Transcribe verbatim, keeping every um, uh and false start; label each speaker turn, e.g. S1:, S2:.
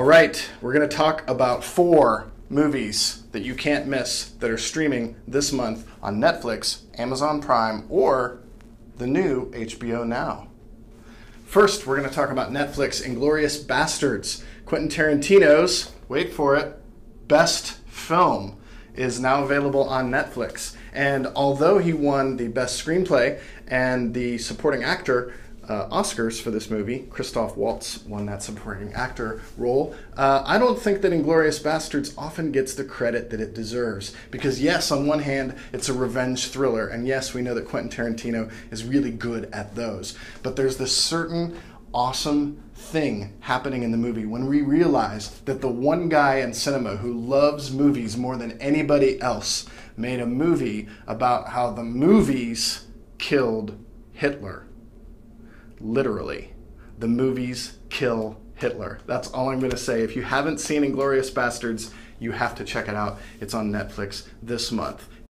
S1: All right, we're going to talk about four movies that you can't miss that are streaming this month on Netflix, Amazon Prime, or the new H B O Now. First, we're going to talk about Netflix Inglourious Basterds. Quentin Tarantino's, wait for it, best film is now available on Netflix. And although he won the best screenplay and the supporting actor uh, Oscars for this movie, Christoph Waltz won that supporting actor role, uh, I don't think that Inglourious Basterds often gets the credit that it deserves. Because yes, on one hand, it's a revenge thriller, and yes, we know that Quentin Tarantino is really good at those. But there's this certain awesome thing happening in the movie when we realize that the one guy in cinema who loves movies more than anybody else made a movie about how the movies killed Hitler. Literally, the movies kill Hitler. That's all I'm going to say. If you haven't seen Inglourious Basterds, you have to check it out. It's on Netflix this month.